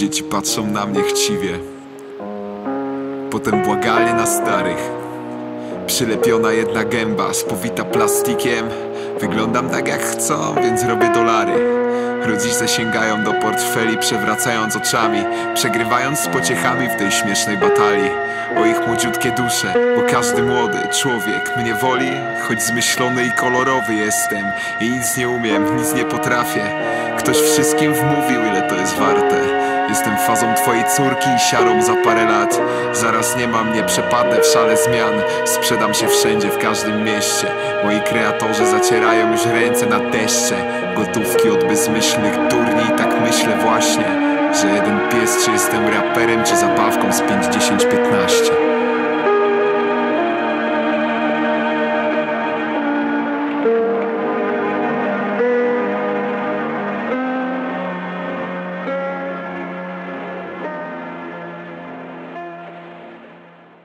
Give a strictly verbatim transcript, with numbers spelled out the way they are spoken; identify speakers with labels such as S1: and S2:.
S1: Dzieci patrzą na mnie chciwie, potem błagalnie na starych. Przylepiona jedna gęba, spowita plastikiem. Wyglądam tak jak chcą, więc robię dolary. Rodzice sięgają do portfeli, przewracając oczami, przegrywając z pociechami w tej śmiesznej batalii o ich młodziutkie dusze. Bo każdy młody człowiek mnie woli, choć zmyślony i kolorowy jestem i nic nie umiem, nic nie potrafię. Ktoś wszystkim wmówił, ile to jest warte. Jestem fazą twojej córki i siarą za parę lat. Zaraz nie ma mnie, przepadnę w szale zmian. Sprzedam się wszędzie, w każdym mieście. Moi kreatorzy zacierają już ręce na deszcze. Gotówki od bezmyślnych durni